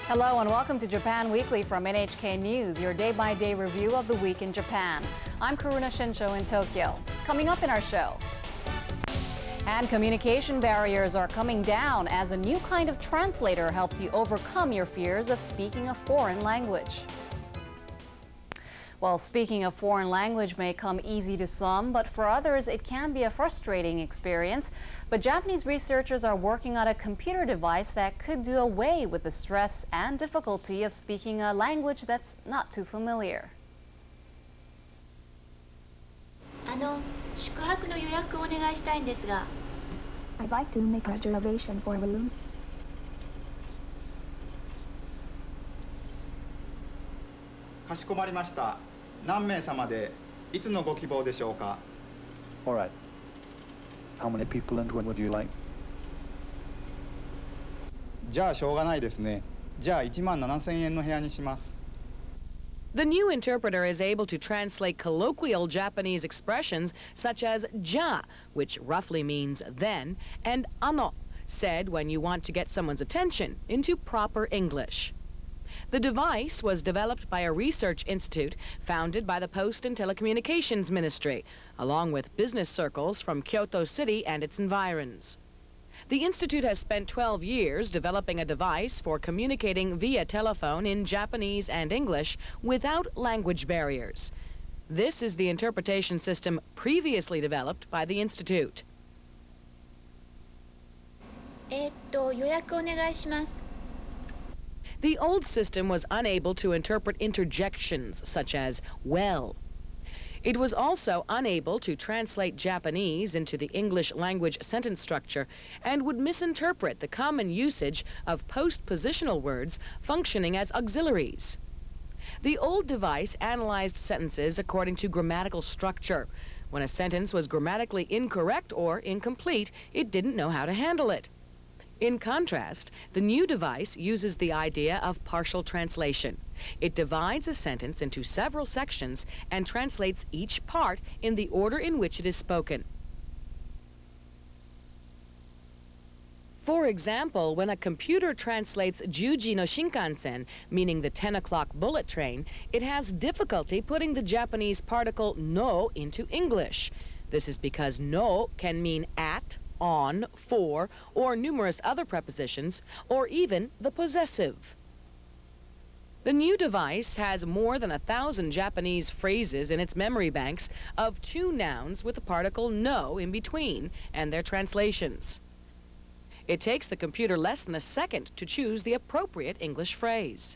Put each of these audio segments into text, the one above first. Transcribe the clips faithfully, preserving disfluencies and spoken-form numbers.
Hello and welcome to Japan Weekly from N H K News, your day-by-day review of the week in Japan. I'm Karuna Shinsho in Tokyo. Coming up in our show. And communication barriers are coming down as a new kind of translator helps you overcome your fears of speaking a foreign language. Well, speaking a foreign language may come easy to some, but for others it can be a frustrating experience. But Japanese researchers are working on a computer device that could do away with the stress and difficulty of speaking a language that's not too familiar. あの、宿泊の予約をお願いしたいんですが。 I'd like to make a reservation for a room. かしこまりました。何名様でいつのご希望でしょうか。 All right. How many people and when would you like? じゃあしょうがないですね。じゃあいちまんななせんえんの部屋にします。 The new interpreter is able to translate colloquial Japanese expressions such as ja, which roughly means then, and ano, said when you want to get someone's attention, into proper English. The device was developed by a research institute founded by the Post and Telecommunications Ministry, along with business circles from Kyoto City and its environs. The institute has spent twelve years developing a device for communicating via telephone in Japanese and English without language barriers. This is the interpretation system previously developed by the institute. えーっと、予約お願いします。 The old system was unable to interpret interjections such as well. It was also unable to translate Japanese into the English language sentence structure and would misinterpret the common usage of postpositional words functioning as auxiliaries. The old device analyzed sentences according to grammatical structure. When a sentence was grammatically incorrect or incomplete, it didn't know how to handle it. In contrast, the new device uses the idea of partial translation. It divides a sentence into several sections and translates each part in the order in which it is spoken. For example, when a computer translates Juji no Shinkansen, meaning the ten o'clock bullet train, it has difficulty putting the Japanese particle no into English. This is because no can mean at, on, for, or numerous other prepositions, or even the possessive. The new device has more than a thousand Japanese phrases in its memory banks of two nouns with the particle no in between and their translations. It takes the computer less than a second to choose the appropriate English phrase.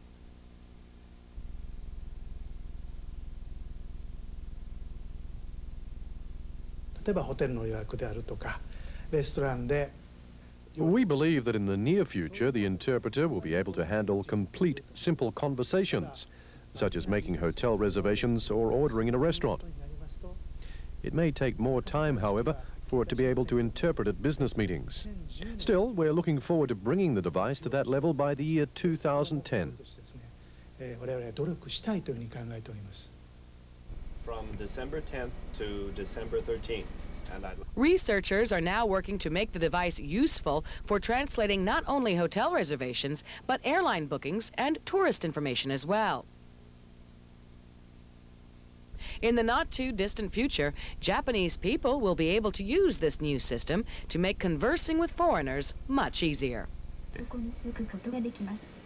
例えばホテルの予約であるとか、レストランで We believe that in the near future, the interpreter will be able to handle complete, simple conversations, such as making hotel reservations or ordering in a restaurant. It may take more time, however, for it to be able to interpret at business meetings. Still, we're looking forward to bringing the device to that level by the year two thousand ten. From December tenth to December thirteenth. And I'd Researchers are now working to make the device useful for translating not only hotel reservations, but airline bookings and tourist information as well. In the not-too-distant future, Japanese people will be able to use this new system to make conversing with foreigners much easier. ここに着くことができます。